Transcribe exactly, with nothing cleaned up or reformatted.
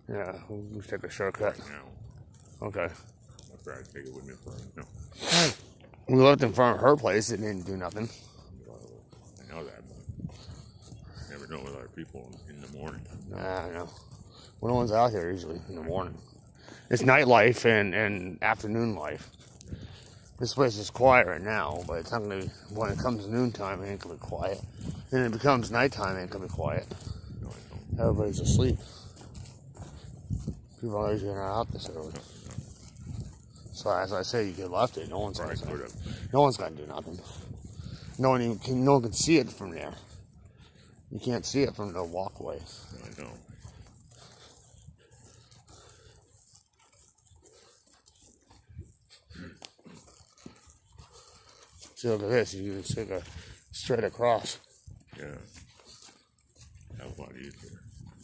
Yeah, we'll take a shortcut. Right now. Okay. I'd probably take it with me for no. We left in front of her place. It didn't do nothing. I know that, but you never know with other people in the morning. Nah, I know. Well, no one's out here usually in the morning. It's nightlife and, and afternoon life. This place is quiet right now, but it's not gonna be, when it comes noontime, it ain't gonna be quiet. And it becomes nighttime, it ain't gonna be quiet. No, I don't. Everybody's asleep. People are usually not out this early. No, no. So as I say, you get left it. No one's Right, gonna, put up. no one's gonna do nothing. No one even can, no one can see it from there. You can't see it from the walkway. No, I know. See, look at this. You can take a straight across. Yeah. That was a lot easier.